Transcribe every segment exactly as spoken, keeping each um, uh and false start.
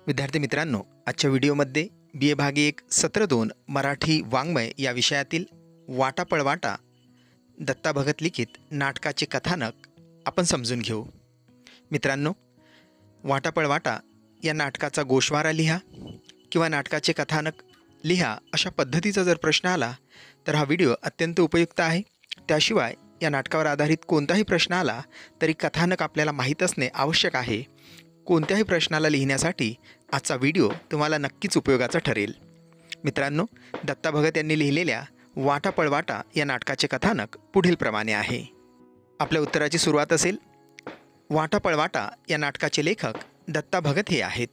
विद्यार्थी मित्रांनो, आजच्या व्हिडिओमध्ये बी ए भाग एक सत्र दोन मराठी वाङ्मय या विषयातील वाटा पळवाटा दत्ता भगत लिखित नाटकाचे कथानक आपण समजून घेऊ. मित्रांनो, वाटा पळवाटा या नाटकाचा गोषवारा लिहा किंवा नाटकाचे कथानक लिहा अशा पद्धतीचा जर प्रश्न आला तर हा व्हिडिओ अत्यंत उपयुक्त आहे. त्याशिवाय या नाटकावर आधारित कोणताही प्रश्न आला तरी कथानक आपल्याला माहीत असणे आवश्यक आहे. कोणत्याही प्रश्नाला लिहिण्यासाठी आजचा व्हिडिओ तुम्हाला नक्कीच उपयोगाचा ठरेल. मित्रांनो, दत्ता भगत यांनी लिहिलेल्या वाटा पळवाटा या नाटकाचे कथानक पुढील प्रमाणे आहे. आपल्या उत्तराची सुरुवात असेल. वाटा पळवाटा या नाटकाचे लेखक दत्ता भगत हे आहेत.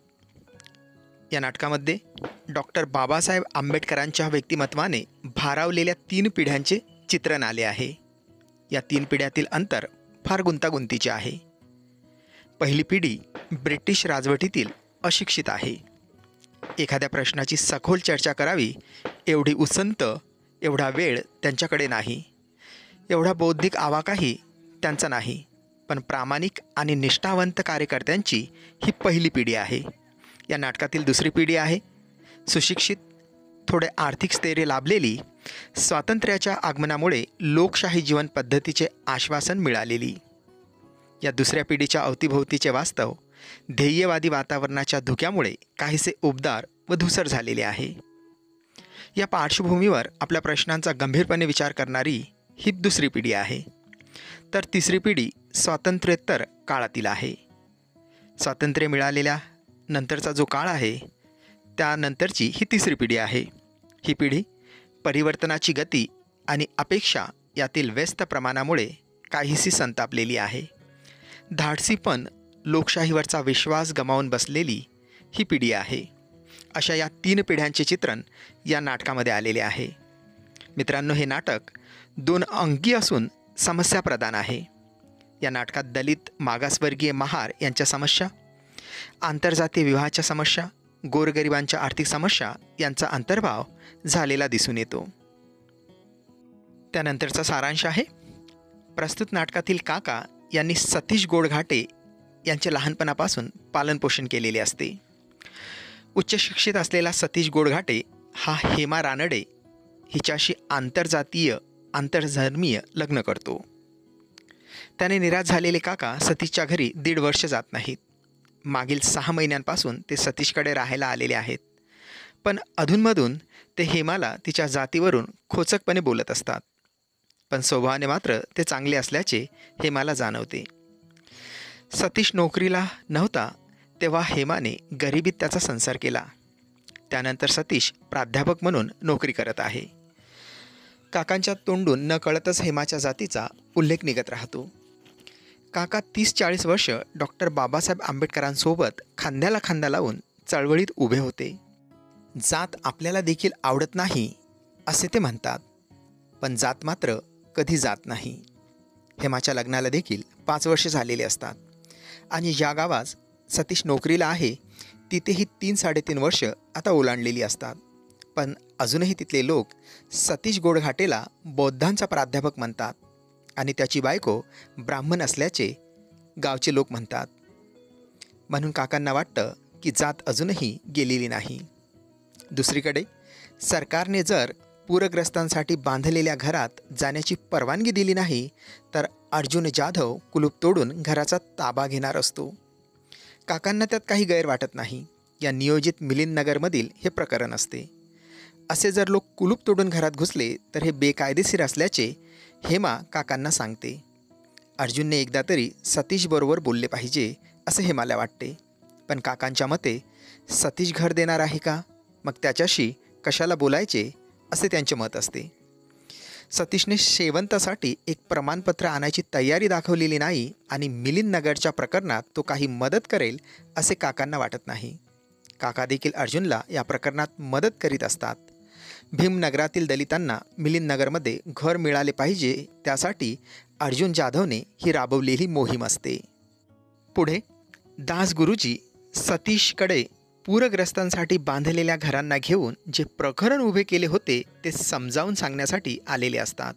या नाटकामध्ये डॉक्टर बाबासाहेब आंबेडकरांच्या व्यक्तिमत्वाने भारावलेल्या तीन पिढ्यांचे चित्रण आले आहे. या तीन पिढ्यातील अंतर फार गुंतागुंतीचे आहे. पहिली पिढी ब्रिटिश राजवटीतील अशिक्षित आहे. एखाद्या प्रश्नाची सखोल चर्चा करावी एवढी उसंत, एवढा वेळ त्यांच्याकडे नाही. एवढा बौद्धिक आवाकाही त्यांचा नाही. पण प्रामाणिक आणि निष्ठावंत कार्यकर्त्यांची ही पहिली पिढी आहे. या नाटकातील दुसरी पिढी आहे सुशिक्षित, थोडे आर्थिक स्थैर्य लाभलेली, स्वातंत्र्याच्या आगमनामुळे लोकशाही जीवन पद्धतीचे आश्वासन मिळालेली. या दुसऱ्या पिढीच्या अवतीभोवतीचे वास्तव ध्येयवादी वातावरणाच्या धुक्यामुळे काहीसे उबदार व धुसर झालेले आहे. या पार्श्वभूमीवर आपल्या प्रश्नांचा गंभीरपणे विचार करणारी ही दुसरी पिढी आहे. तर तिसरी पिढी स्वातंत्र्योत्तर काळातील आहे. स्वातंत्र्य मिळालेल्या नंतरचा जो काळ आहे त्यानंतरची ही तिसरी पिढी आहे. ही पिढी परिवर्तनाची गती आणि अपेक्षा यातील व्यस्त प्रमाणामुळे काहीशी संतापलेली आहे. धाडसीपण, लोकशाहीवरचा विश्वास गमावून बसलेली ही पिढी आहे. अशा या तीन पिढ्यांचे चित्रण या नाटकामध्ये आलेले आहे. मित्रांनो, हे नाटक दोन अंगी असून समस्याप्रधान आहे. या नाटकात दलित, मागासवर्गीय, महार यांच्या समस्या, आंतरजातीय विवाहाच्या समस्या, गोरगरिबांच्या आर्थिक समस्या यांचा अंतर्भाव झालेला दिसून येतो. त्यानंतरचा सारांश आहे. प्रस्तुत नाटकातील काका यांनी सतीश गोडघाटे यांचे लहानपणापासून पालनपोषण केलेले असते. उच्च शिक्षित असलेला सतीश गोडघाटे हा हेमा रानडे हिच्याशी आंतरजातीय आंतरधर्मीय लग्न करतो. त्याने निराश झालेले काका सतीशच्या घरी दीड वर्ष जात नाहीत. मागील सहा महिन्यांपासून ते सतीशकडे राहायला आलेले आहेत. पण अधूनमधून ते हेमाला तिच्या जातीवरून खोचकपणे बोलत असतात. पण स्वभावाने मात्र ते चांगले असल्याचे हेमाला जाणवते. सतीश नोकरीला नव्हता तेव्हा हेमाने गरिबीत त्याचा संसार केला. त्यानंतर सतीश प्राध्यापक म्हणून नोकरी करत आहे. काकांच्या तोंडून न कळतच हेमाच्या जातीचा उल्लेख निघत राहतो. काका तीस चाळीस वर्ष डॉक्टर बाबासाहेब आंबेडकरांसोबत खांद्याला खांदा लावून चळवळीत उभे होते. जात आपल्याला देखील आवडत नाही असे ते म्हणतात, पण जात मात्र कधी जात नाही. हेमाच्या लग्नाला देखील पाच वर्ष झालेले असतात आणि ज्या गावात सतीश नोकरीला आहे तिथेही तीन साडेतीन वर्ष आता ओलांडलेली असतात. पण अजूनही तिथले लोक सतीश गोडघाटेला बौद्धांचा प्राध्यापक म्हणतात आणि त्याची बायको ब्राह्मण असल्याचे गावचे लोक म्हणतात. म्हणून काकांना वाटतं की जात अजूनही गेलेली नाही. दुसरीकडे सरकारने जर पूरग्रस्तांसाठी बांधलेल्या घरात जाण्याची परवानगी दिली नाही तर अर्जुन जाधव कुलूप तोडून घराचा ताबा घेणार असतो. काकांना त्यात काही गैर वाटत नाही. या नियोजित मिलिंदनगरमधील हे प्रकरण असते. असे जर लोक कुलूप तोडून घरात घुसले तर हे बेकायदेशीर असल्याचे हेमा काकांना सांगते. अर्जुनने एकदा तरी सतीशबरोबर बोलले पाहिजे असे हेमाला वाटते. पण काकांच्या मते सतीश घर देणार आहे का, मग त्याच्याशी कशाला बोलायचे असे त्यांचे मत असते. सतीशने शेवंतासाठी एक प्रमाणपत्र आणायची तयारी दाखवलेली नाही आणि मिलिंदनगरच्या प्रकरणात तो काही मदत करेल असे काकांना वाटत नाही. काका देखील अर्जुनला या प्रकरणात मदत करीत असतात. भीमनगरातील दलितांना मिलिंदनगरमध्ये घर मिळाले पाहिजे त्यासाठी अर्जुन जाधवने ही राबवलेली मोहीम असते. पुढे दास गुरुजी सतीशकडे पूरग्रस्तांसाठी बांधलेल्या घरांना घेऊन जे प्रकरण उभे केले होते ते समजावून सांगण्यासाठी आलेले असतात.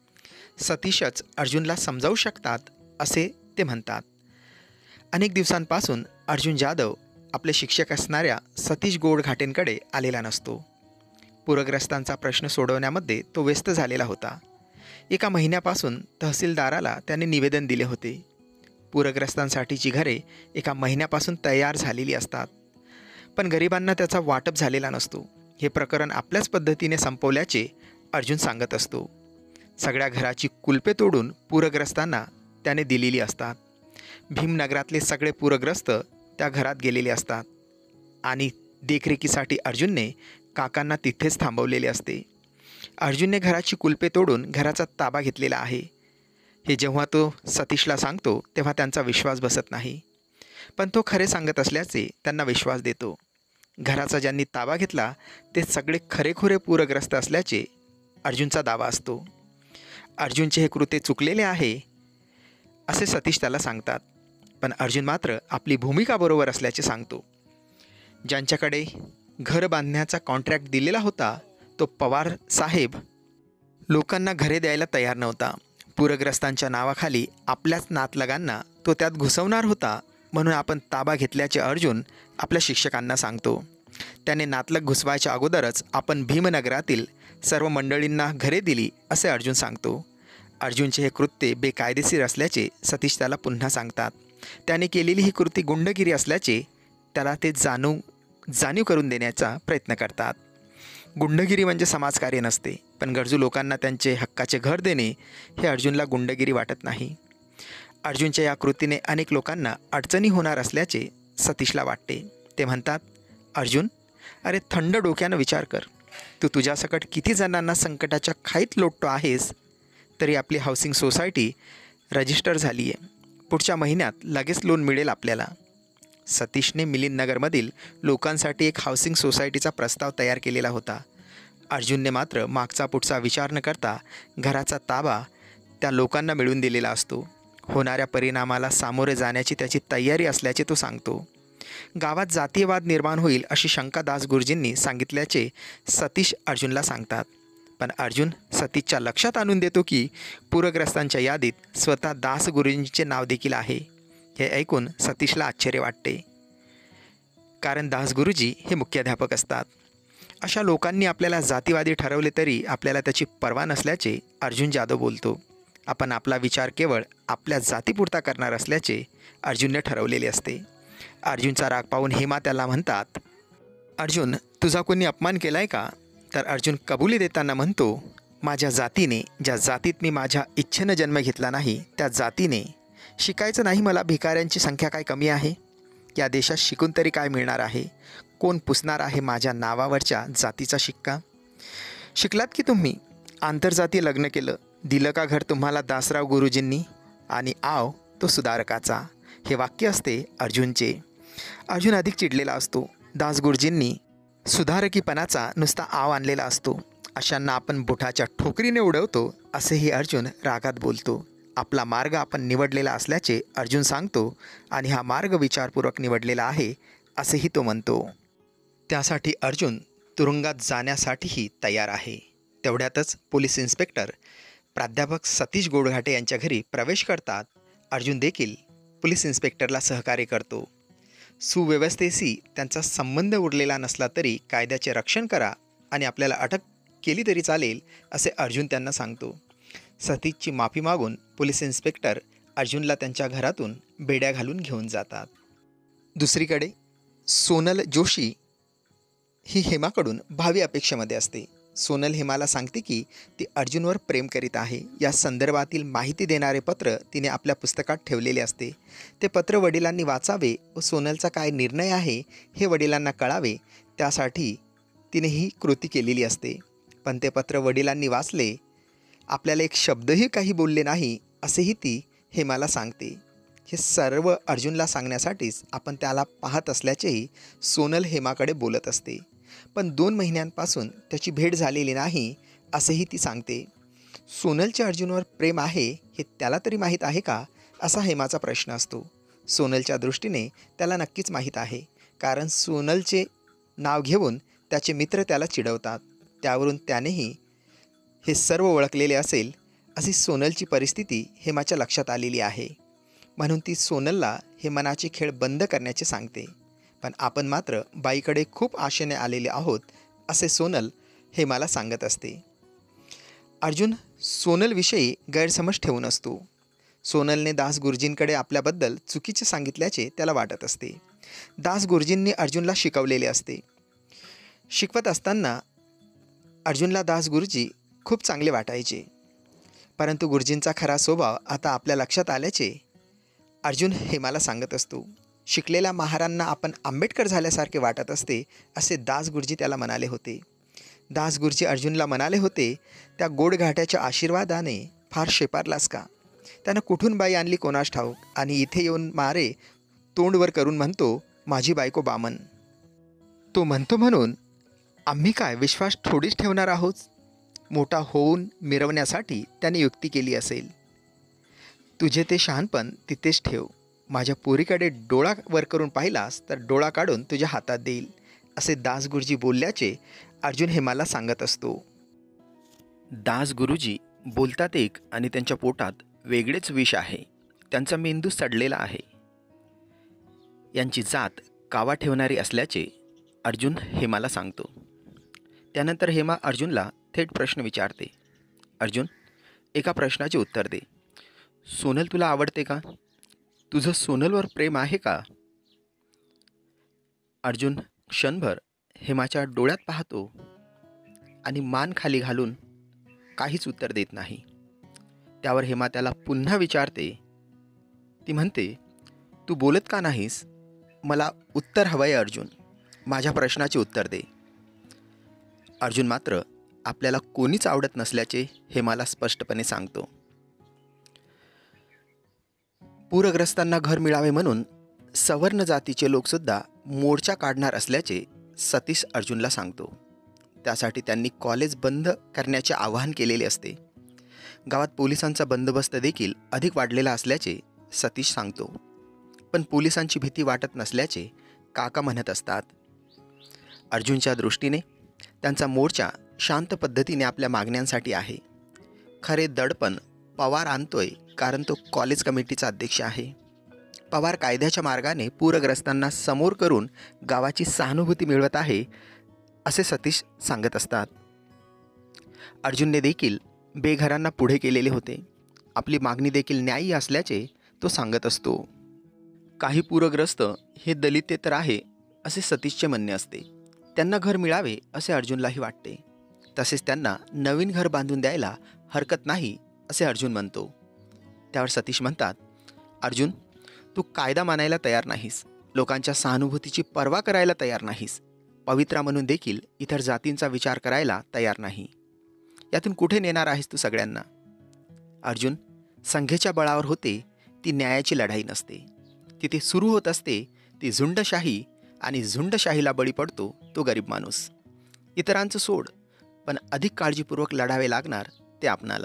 सतीशच अर्जुनला समजावू शकतात असे ते म्हणतात. अनेक दिवसांपासून अर्जुन जाधव आपले शिक्षक असणाऱ्या सतीश गोडघाटेंकडे आलेला नसतो. पूरग्रस्तांचा प्रश्न सोडवण्यामध्ये तो व्यस्त झालेला होता. एका महिन्यापासून तहसीलदाराला त्याने निवेदन दिले होते. पूरग्रस्तांसाठीची घरे एका महिन्यापासून तयार झालेली असतात, पण गरिबांना त्याचा वाटप झालेला नसतो. हे प्रकरण आपल्याच पद्धतीने संपवल्याचे अर्जुन सांगत असतो. सगळ्या घराची कुलपे तोडून पूरग्रस्तांना त्याने दिलेली असतात. भीमनगरातले सगळे पूरग्रस्त त्या घरात गेलेले असतात आणि देखरेखीसाठी अर्जुनने काकांना तिथेच थांबवलेले असते. अर्जुनने घराची कुलपे तोडून घराचा ताबा घेतलेला आहे. हे जेव्हा तो सतीशला सांगतो तेव्हा त्यांचा विश्वास बसत नाही, पण तो खरे सांगत असल्याचे त्यांना विश्वास देतो. घराचा ज्यांनी ताबा घेतला ते सगळे खरेखुरे पूरग्रस्त असल्याचे अर्जुनचा दावा असतो. अर्जुनचे हे कृत्य चुकलेले आहे असे सतीश त्याला सांगतात, पण अर्जुन मात्र आपली भूमिका बरोबर असल्याचे सांगतो. ज्यांच्याकडे घर बांधण्याचा कॉन्ट्रॅक्ट दिलेला होता तो पवार साहेब लोकांना घरे द्यायला तयार नव्हता. पूरग्रस्तांच्या नावाखाली आपल्याच नातलगांना तो त्यात घुसवणार होता, म्हणून आपण ताबा घेतल्याचे अर्जुन आपल्या शिक्षकांना सांगतो. त्याने नातलग घुसवायच्या अगोदरच आपण भीमनगरातील सर्व मंडळींना घरे दिली असे अर्जुन सांगतो. अर्जुनचे हे कृत्य बेकायदेशीर असल्याचे सतीश त्याला पुन्हा सांगतात. त्याने केलेली ही कृती गुंडगिरी असल्याचे त्याला ते जाणू जाणीव करून देण्याचा प्रयत्न करतात. गुंडगिरी म्हणजे समाजकार्य नसते, पण गरजू लोकांना त्यांचे हक्काचे घर देणे हे अर्जुनला गुंडगिरी वाटत नाही. अर्जुनच्या या कृतीने अनेक लोकांना अडचणी होणार असल्याचे सतीशला वाटते. ते म्हणतात, अर्जुन, अरे थंड डोक्यानं विचार कर. तू तुझ्यासकट किती जणांना संकटाच्या खाईत लोटतो आहेस. तरी आपली हाऊसिंग सोसायटी रजिस्टर झाली आहे. पुढच्या महिन्यात लगेच लोन मिळेल आपल्याला. सतीशने मिलिंदनगरमधील लोकांसाठी एक हाऊसिंग सोसायटीचा प्रस्ताव तयार केलेला होता. अर्जुनने मात्र मागचा पुढचा विचार न करता घराचा ताबा त्या लोकांना मिळवून दिलेला असतो. होणाऱ्या परिणामाला सामोरे जाण्याची त्याची तयारी असल्याचे तो सांगतो. गावात जातीयवाद निर्माण होईल अशी शंका दासगुरुजींनी सांगितल्याचे सतीश अर्जुनला सांगतात, पण अर्जुन सतीशच्या लक्षात आणून देतो की पूरग्रस्तांच्या यादीत स्वतः दासगुरुजींचे नाव देखील आहे. हे ऐकून सतीशला आश्चर्य वाटते, कारण दासगुरुजी हे मुख्याध्यापक असतात. अशा लोकांनी आपल्याला जातीवादी ठरवले तरी आपल्याला त्याची पर्वा नसल्याचे अर्जुन जाधव बोलतो. आपण आपला विचार केवळ आपल्या जातीपुरता करणार असल्याचे अर्जुनने ठरवलेले असते. अर्जुनचा राग पाहून हेमा त्याला म्हणतात, अर्जुन, तुझा कोणी अपमान केला आहे का? तर अर्जुन कबुली देताना म्हणतो, माझ्या जातीने, ज्या जातीत मी माझ्या इच्छेनं जन्म घेतला नाही त्या जातीने शिकायचं नाही. मला भिकाऱ्यांची संख्या काय कमी आहे? या देशात शिकून तरी काय मिळणार आहे? कोण पुसणार आहे माझ्या नावावरच्या जातीचा शिक्का? शिकलात की तुम्ही? आंतरजातीय लग्न केलं, दिलं का घर तुम्हाला दासराव गुरुजींनी? आणि आव तो सुधारकाचा. हे वाक्य असते अर्जुनचे. अर्जुन अधिक चिडलेला असतो. दासगुरुजींनी सुधारकीपणाचा नुसता आव आणलेला असतो. अशांना आपण बुटाच्या ठोकरीने उडवतो असेही अर्जुन रागात बोलतो. आपला मार्ग आपण निवडलेला असल्याचे अर्जुन सांगतो आणि हा मार्ग विचारपूर्वक निवडलेला आहे असेही तो म्हणतो. त्यासाठी अर्जुन तुरुंगात जाण्यासाठीही तयार आहे. तेवढ्यातच पोलीस इन्स्पेक्टर प्राध्यापक सतीश गोडघाटे यांच्या घरी प्रवेश करतात. अर्जुन देखील पोलीस इन्स्पेक्टरला सहकार्य करतो. सुव्यवस्थेशी त्यांचा संबंध उरलेला नसला तरी कायद्याचे रक्षण करा आणि आपल्याला अटक केली तरी चालेल असे अर्जुन त्यांना सांगतो. सतीशची माफी मागून पोलीस इन्स्पेक्टर अर्जुनला त्यांच्या घरातून बेड्या घालून घेऊन जातात. दुसरीकडे सोनल जोशी ही हेमाकडून भावी अपेक्षेमध्ये असते. सोनल हेमाला सांगते की ती अर्जुनवर प्रेम करीत आहे. या संदर्भातील माहिती देणारे पत्र तिने आपल्या पुस्तकात ठेवलेले असते. ते पत्र वडिलांनी वाचावे व सोनलचा काय निर्णय आहे हे वडिलांना कळावे, त्यासाठी तिने ही कृती केलेली असते. पण ते पत्र वडिलांनी वाचले, आपल्याला एक शब्दही काही बोलले नाही असेही ती हेमाला सांगते. हे सर्व अर्जुनला सांगण्यासाठीच आपण त्याला पाहत असल्याचेही सोनल हेमाकडे बोलत असते. पण दोन महिन्यांपासून त्याची भेट झालेली नाही असेही ती सांगते. सोनलचे अर्जुनवर प्रेम आहे हे त्याला तरी माहीत आहे का असा हेमाचा प्रश्न असतो. सोनलच्या दृष्टीने त्याला नक्कीच माहीत आहे, कारण सोनलचे नाव घेऊन त्याचे मित्र त्याला चिडवतात. त्यावरून त्यानेही हे सर्व ओळखलेले असेल अशी सोनलची परिस्थिती हेमाच्या लक्षात आलेली आहे. म्हणून ती सोनलला हे मनाचे खेळ बंद करण्याचे सांगते. पण आपण मात्र बाईकडे खूप आशेने आलेले आहोत असे सोनल हे मला सांगत असते. अर्जुन सोनलविषयी गैरसमज ठेवून असतो. सोनलने दास गुरुजींकडे आपल्याबद्दल चुकीचे सांगितल्याचे त्याला वाटत असते. दास गुरुजींनी अर्जुनला शिकवलेले असते. शिकवत असताना अर्जुनला दास गुरुजी खूप चांगले वाटायचे. परंतु गुरुजींचा खरा स्वभाव आता आपल्या लक्षात आल्याचे अर्जुन हे मला सांगत असतो. शिकलेल्या महारांना आपण आंबेडकर झाल्यासारखे वाटत असते असे दास गुरुजी त्याला म्हणाले होते. दास गुरुजी अर्जुनला म्हणाले होते, त्या गोडघाट्याच्या आशीर्वादाने फार शेपारलास का? त्यानं कुठून बाई आणली कोणास ठाऊक आणि इथे येऊन मारे तोंडवर करून म्हणतो माझी बायको बामन. तो म्हणतो म्हणून आम्ही काय विश्वास थोडीच ठेवणार आहोत? मोठा होऊन मिरवण्यासाठी त्याने युक्ती केली असेल. तुझे ते शहाणपण तिथेच ठेव. माझ्या पोरीकडे डोळा वर करून पाहिलास तर डोळा काढून तुझ्या हातात देईल असे दास गुरुजी बोलल्याचे अर्जुन हे मला सांगत असतो. दास गुरुजी बोलतात एक आणि त्यांच्या पोटात वेगळेच विष आहे. त्यांचा मेंदू सडलेला आहे. यांची जात कावा ठेवणारी असल्याचे अर्जुन हेमाला सांगतो. त्यानंतर हेमा अर्जुनला थेट प्रश्न विचारते. अर्जुन, एका प्रश्नाचे उत्तर दे. सोनल तुला आवडते का? तुझं सोनलवर प्रेम आहे का? अर्जुन क्षणभर हेमाच्या डोळ्यात पाहतो आणि मान खाली घालून काहीच उत्तर देत नाही. त्यावर हेमा त्याला पुन्हा विचारते. ती म्हणते, तू बोलत का नाहीस? मला उत्तर हवंय अर्जुन. माझ्या प्रश्नाचे उत्तर दे. अर्जुन मात्र आपल्याला कोणीच आवडत नसल्याचे हेमाला स्पष्टपणे सांगतो. पूरग्रस्तांना घर मिळावे म्हणून सवर्ण जातीचे लोकसुद्धा मोर्चा काढणार असल्याचे सतीश अर्जुनला सांगतो. त्यासाठी त्यांनी कॉलेज बंद करण्याचे आवाहन केलेले असते. गावात पोलिसांचा बंदोबस्त देखील अधिक वाढलेला असल्याचे सतीश सांगतो. पण पोलिसांची भीती वाटत नसल्याचे काका म्हणत असतात. अर्जुनच्या दृष्टीने त्यांचा मोर्चा शांत पद्धतीने आपल्या मागण्यांसाठी आहे. खरे दडपण पवार आणतोय कारण तो कॉलेज कमिटीचा अध्यक्ष आहे. पवार कायद्याच्या मार्गाने पूरग्रस्तांना समोर करून गावाची सहानुभूती मिळवत आहे असे सतीश सांगत असतात. अर्जुनने देखील बेघरांना पुढे केलेले होते. आपली मागणी देखील न्यायी असल्याचे तो सांगत असतो. काही पूरग्रस्त हे दलित तर आहे असे सतीशचे म्हणणे असते. त्यांना घर मिळावे असे अर्जुनलाही वाटते. तसेच त्यांना नवीन घर बांधून द्यायला हरकत नाही असे अर्जुन म्हणतो. त्यावर सतीश म्हणतात, अर्जुन, तू कायदा मानायला तयार नाहीस. लोकांच्या सहानुभूतीची पर्वा करायला तयार नाहीस. पवित्रा म्हणून देखील इतर जातींचा विचार करायला तयार नाही. यातून कुठे नेणार आहेस तू सगळ्यांना? अर्जुन, संघेच्या बळावर होते ती न्यायाची लढाई नसते. तिथे सुरू होत असते ती झुंडशाही आणि झुंडशाहीला बळी पडतो तो गरीब माणूस. इतरांचं सोड, पण अधिक काळजीपूर्वक लढावे लागणार ते आपणाला.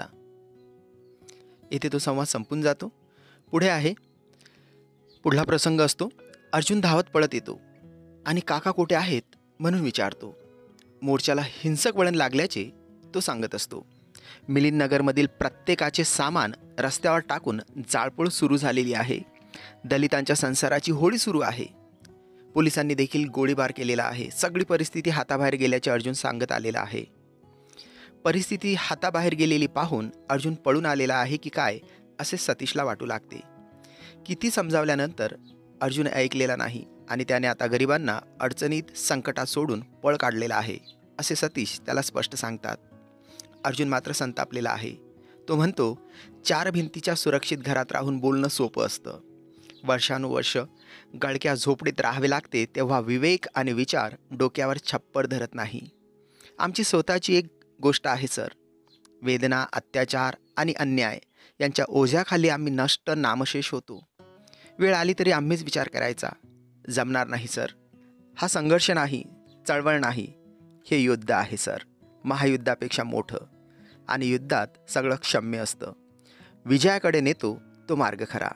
येथे तो संवाद संपून जातो. पुढे आहे, पुढला प्रसंग असतो. अर्जुन धावत पळत येतो आणि काका कुठे आहेत म्हणून विचारतो. मोर्चाला हिंसक वळण लागल्याचे तो सांगत असतो. मिलिंदनगरमधील प्रत्येकाचे सामान रस्त्यावर टाकून जाळपोळ सुरू झालेली आहे. दलितांच्या संसाराची होळी सुरू आहे. पोलिसांनी देखील गोळीबार केलेला आहे. सगळी परिस्थिती हाताबाहेर गेल्याचे अर्जुन सांगत आलेला आहे. परिस्थिती हाताबाहेर गेलेली पाहून अर्जुन पळून आलेला आहे की काय असे सतीशला वाटू लागते. किती समजावल्यानंतर अर्जुन ऐकलेला नाही आणि त्याने आता गरिबांना अडचणीत संकटात सोडून पळ काढलेला आहे असे सतीश त्याला स्पष्ट सांगतात. अर्जुन मात्र संतापलेला आहे. तो म्हणतो, चार भिंतीच्या सुरक्षित घरात राहून बोलणं सोपं असतं. वर्षानुवर्ष गळक्या झोपडीत राहावे लागते तेव्हा विवेक आणि विचार डोक्यावर छप्पर धरत नाही. आमची स्वतःची एक गोष्ट आहे सर. वेदना, अत्याचार आणि अन्याय यांच्या ओझ्याखाली आम्ही नष्ट नामशेष होतो. वेळ आली तरी आम्हीच विचार करायचा. जमणार नाही सर. हा संघर्ष नाही, चळवळ नाही, हे युद्ध आहे सर. महायुद्धापेक्षा मोठं. आणि युद्धात सगळं क्षम्य असतं. विजयाकडे नेतो तो मार्ग खरा.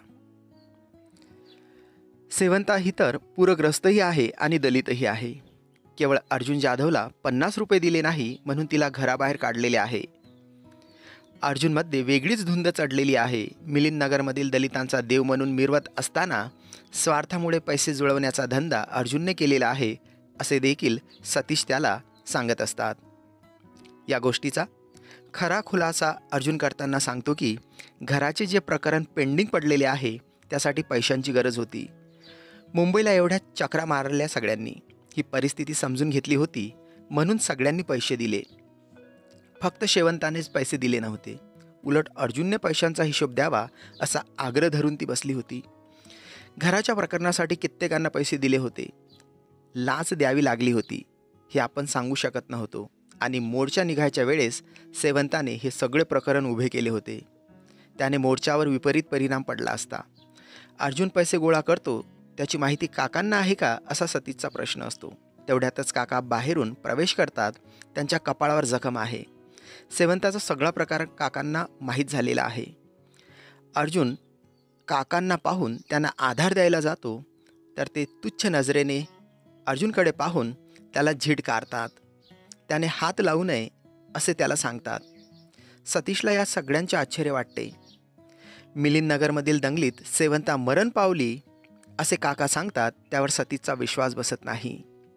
सेवंता ही तर पूरग्रस्तही आहे आणि दलितही आहे. केवळ अर्जुन जाधवला पन्नास रुपये दिले नाही म्हणून तिला घराबाहेर काढलेले आहे. अर्जुनमध्ये वेगळीच धुंद चढलेली आहे. मिलिंदनगरमधील दलितांचा देव म्हणून मिरवत असताना स्वार्थामुळे पैसे जुळवण्याचा धंदा अर्जुनने केलेला आहे असे देखील सतीश त्याला सांगत असतात. या गोष्टीचा खरा खुलासा अर्जुन करताना सांगतो की घराचे जे प्रकरण पेंडिंग पडलेले आहे त्यासाठी पैशांची गरज होती. मुंबईला एवढ्या चक्रा मारल्या सगळ्यांनी, ही परिस्थिती समजून घेतली होती म्हणून सगळ्यांनी पैसे दिले. फक्त शेवंतानेच पैसे दिले नव्हते, उलट अर्जुनने पैशांचा हिशोब द्यावा असा आग्रह धरून ती बसली होती. घराच्या प्रकरणासाठी कित्येकांना पैसे दिले होते. लाच द्यावी लागली होती हे आपण सांगू शकत नव्हतो आणि मोर्चा निघायच्या वेळेस शेवंताने हे सगळे प्रकरण उभे केले होते. त्याने मोर्चावर विपरीत परिणाम पडला असता. अर्जुन पैसे गोळा करतो त्याची माहिती काकांना आहे का असा सतीशचा प्रश्न असतो. तेवढ्यातच काका बाहेरून प्रवेश करतात. त्यांच्या कपाळावर जखम आहे. शेवंताचा सगळा प्रकार काकांना माहीत झालेला आहे. अर्जुन काकांना पाहून त्यांना आधार द्यायला जातो तर ते तुच्छ नजरेने अर्जुनकडे पाहून त्याला झिडकारतात. त्याने हात लावू नये असे त्याला सांगतात. सतीशला या सगळ्यांचे आश्चर्य वाटते. मिलिंदनगरमधील दंगलीत शेवंता मरण पावली असे काका सांगतात. त्यावर सतीशचा विश्वास बसत नाही.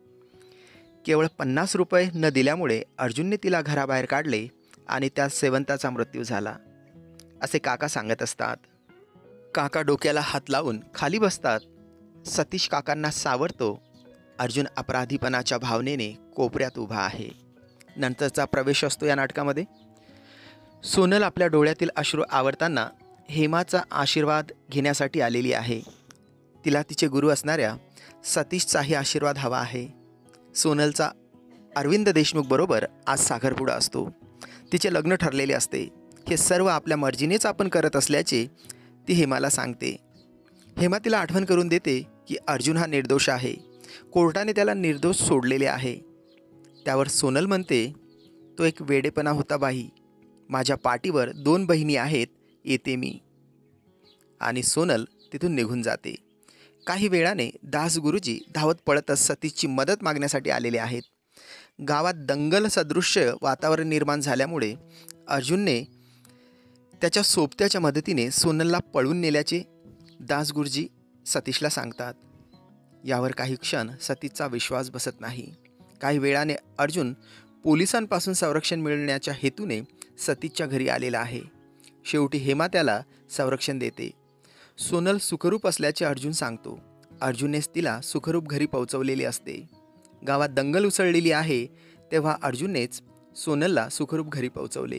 केवळ पन्नास रुपये न दिल्यामुळे अर्जुनने तिला घराबाहेर काढले आणि त्यात शेवंताचा मृत्यू झाला असे काका सांगत असतात. काका डोक्याला हात लावून खाली बसतात. सतीश काकांना सावरतो. अर्जुन अपराधीपणाच्या भावनेने कोपऱ्यात उभा आहे. नंतरचा प्रवेश असतो या नाटकामध्ये. सोनल आपल्या डोळ्यातील अश्रू आवरताना हेमाचा आशीर्वाद घेण्यासाठी आलेली आहे. तिला तिचे गुरु असणाऱ्या सतीशचाही आशीर्वाद हवा आहे. सोनलचा अरविंद देशमुख बरोबर आज साखरपुडा असतो. तिचे लग्न ठरलेले असते. हे सर्व आपल्या मर्जीनेच आपण करत असल्याचे ती हेमाला सांगते. हेमा तिला आठवण करून देते की अर्जुन हा निर्दोष आहे. कोर्टाने त्याला निर्दोष सोडलेले आहे. त्यावर सोनल म्हणते, तो एक वेडेपणा होता बाई. माझ्या पाठीवर दोन बहिणी आहेत, येते मी. आणि सोनल तिथून निघून जाते. काही वेळाने दास गुरुजी धावत पळतच सतीशची मदत मागण्यासाठी आलेले आहेत. गावात दंगल सदृश्य वातावरण निर्माण झाल्यामुळे अर्जुनने त्याच्या सोबत्याच्या मदतीने सोनलला पळून नेल्याचे दास गुरुजी सतीशला सांगतात. यावर काही क्षण सतीशचा विश्वास बसत नाही. काही वेळाने अर्जुन पोलिसांपासून संरक्षण मिळण्याच्या हेतूने सतीशच्या घरी आलेला आहे. शेवटी हेमा त्याला संरक्षण देते. सोनल सुखरूप असल्याचे अर्जुन सांगतो. अर्जुननेच तिला सुखरूप घरी पोहोचवलेले असते. गावात दंगल उसळलेली आहे तेव्हा अर्जुननेच सोनलला सुखरूप घरी पोहोचवले.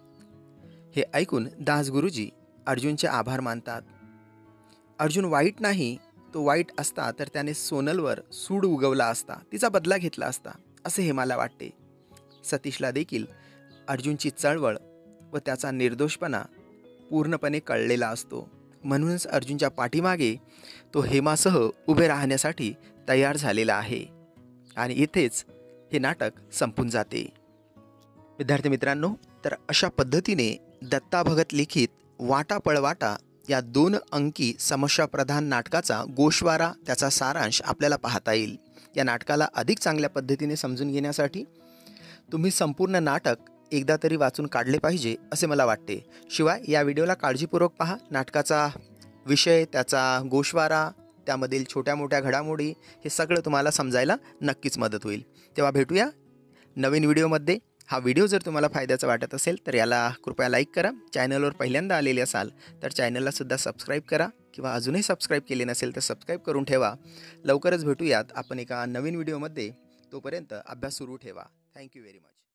हे ऐकून दास गुरुजी अर्जुनचे आभार मानतात. अर्जुन वाईट नाही, तो वाईट असता तर त्याने सोनलवर सूड उगवला असता, तिचा बदला घेतला असता असे हेमाला वाटते. सतीशला देखील अर्जुनची चळवळ व त्याचा निर्दोषपणा पूर्णपणे कळलेला असतो. म्हणूनच अर्जुनच्या पाठीमागे तो हेमासह उभे राहण्यासाठी तयार झालेला आहे. आणि इथेच हे नाटक संपून जाते. विद्यार्थी मित्रांनो, तर अशा पद्धतीने दत्ता भगत लिखित वाटा पळवाटा या दोन अंकी समस्याप्रधान नाटकाचा गोषवारा, त्याचा सारांश आपल्याला पाहता येईल. या नाटकाला अधिक चांगल्या पद्धतीने समजून घेण्यासाठी तुम्ही संपूर्ण नाटक एकदा तरी वाचून काढले पाहिजे असे मला वाटते. शिवाय या व्हिडिओला काळजीपूर्वक पहा. नाटकाचा विषय, त्याचा गोषवारा, त्यामधील छोट्या मोठ्या घडामोडी हे सगळं तुम्हाला समजायला नक्कीच मदत होईल. तेव्हा भेटूया नवीन व्हिडिओमध्ये. हा व्हिडिओ जर तुम्हाला फायद्याचा वाटत असेल तर याला कृपया लाईक करा. चॅनलवर पहिल्यांदा आलेले असाल तर चॅनललासुद्धा सबस्क्राईब करा किंवा अजूनही सबस्क्राईब केले नसेल तर सबस्क्राईब करून ठेवा. लवकरच भेटूयात आपण एका नवीन व्हिडिओमध्ये. तोपर्यंत अभ्यास सुरू ठेवा. Thank you very much.